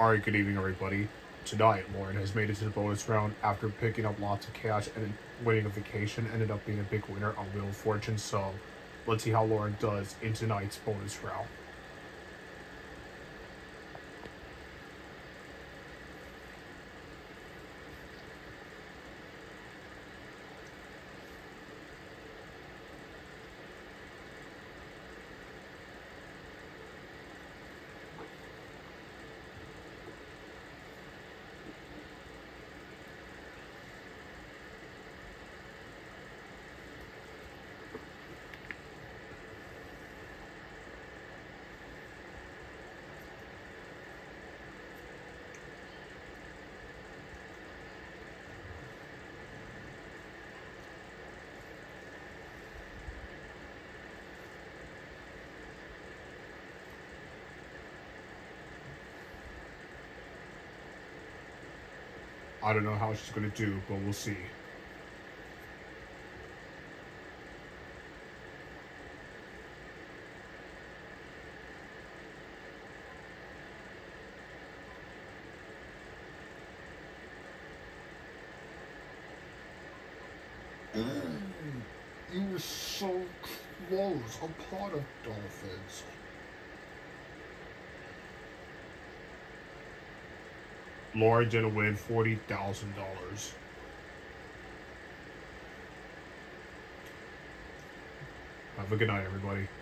Alright, good evening, everybody. Tonight, Lauren has made it to the bonus round after picking up lots of cash and winning a vacation. Ended up being a big winner on Wheel of Fortune, so let's see how Lauren does in tonight's bonus round. I don't know how she's going to do, but we'll see. You were so close. A pot of dolphins. Lauren didn't win $40,000. Have a good night, everybody.